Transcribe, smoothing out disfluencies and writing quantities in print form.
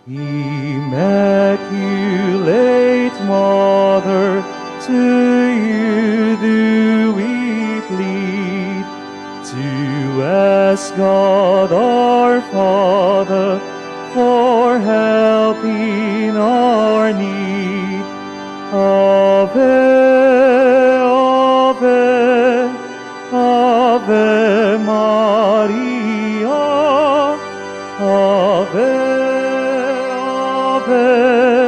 Immaculate Mother, to you do we plead, to ask God our Father for help in our need. Ave, Ave, Ave Maria, Ave, Ave,